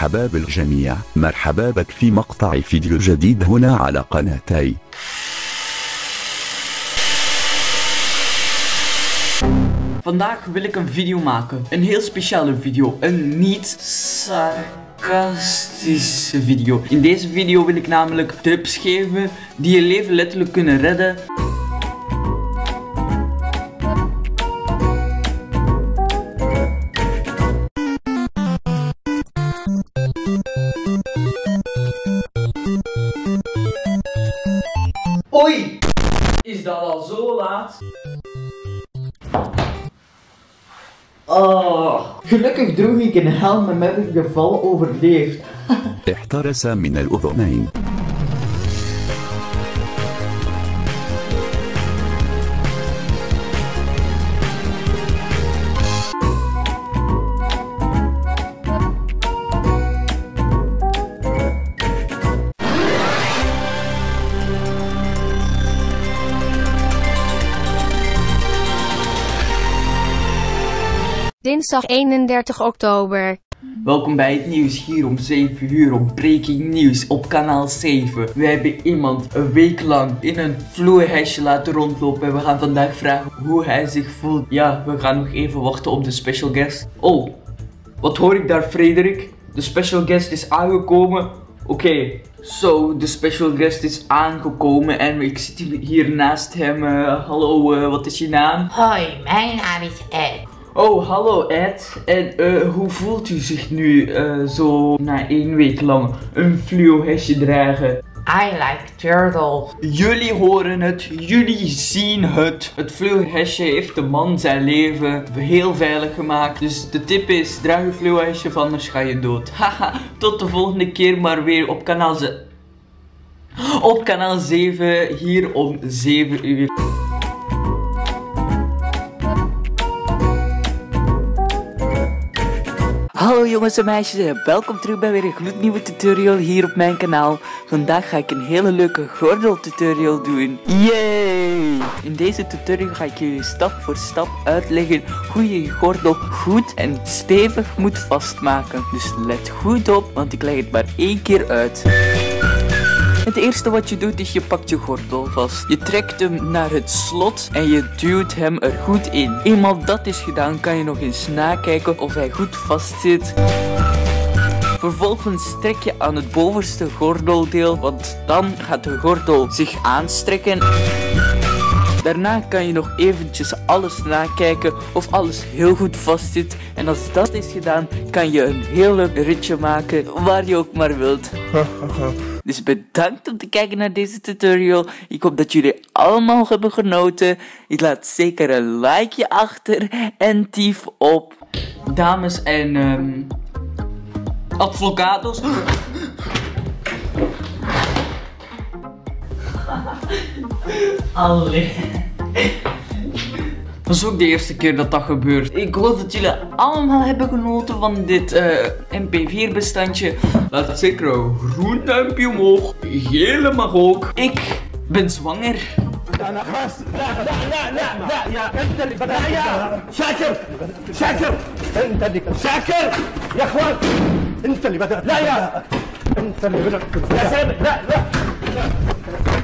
مرحبا بالجميع، مرحبا بك في مقطع فيديو جديد هنا على قناتي. Vandaag wil ik een video maken. Een heel speciale video. Een niet sarcastische video. In deze video wil ik namelijk tips geven die je leven letterlijk kunnen redden. Oei! Is dat al zo laat? Oh, gelukkig droeg ik een helm en heb ik de val overleefd. احترس من الأذنين. Dinsdag 31 oktober. Welkom bij het nieuws hier om 7 uur op Breaking News op kanaal 7. We hebben iemand een week lang in een vloeihesje laten rondlopen en we gaan vandaag vragen hoe hij zich voelt. Ja, we gaan nog even wachten op de special guest. Oh, wat hoor ik daar, Frederik? De special guest is aangekomen. Oké, zo, de special guest is aangekomen en ik zit hier naast hem. Hallo, wat is je naam? Hoi, mijn naam is Ed. Oh, hallo Ed. En hoe voelt u zich nu zo na 1 week lang een fluo-hesje dragen? I like turtles. Jullie horen het, jullie zien het. Het fluo-hesje heeft de man zijn leven heel veilig gemaakt. Dus de tip is, draag je fluo-hesje van, anders ga je dood. Haha, tot de volgende keer maar weer op kanaal 7 hier om 7 uur. Hallo jongens en meisjes en welkom terug bij weer een gloednieuwe tutorial hier op mijn kanaal. Vandaag ga ik een hele leuke gordel tutorial doen. Yay! In deze tutorial ga ik jullie stap voor stap uitleggen hoe je je gordel goed en stevig moet vastmaken. Dus let goed op, want ik leg het maar 1 keer uit. Het eerste wat je doet is je pakt je gordel vast. Je trekt hem naar het slot en je duwt hem er goed in. Eenmaal dat is gedaan kan je nog eens nakijken of hij goed vast zit. Vervolgens trek je aan het bovenste gordeldeel, want dan gaat de gordel zich aanstrekken. Daarna kan je nog eventjes alles nakijken of alles heel goed vast zit. En als dat is gedaan, kan je een heel leuk ritje maken waar je ook maar wilt. Dus bedankt om te kijken naar deze tutorial. Ik hoop dat jullie allemaal hebben genoten. Ik laat zeker een likeje achter en tief op. Dames en advocados. Allee. Dat is ook de eerste keer dat dat gebeurt. Ik hoop dat jullie allemaal hebben genoten van dit MP4 bestandje. Laat zeker een groen duimpje omhoog. Gele mag ook. Ik ben zwanger. Shaker!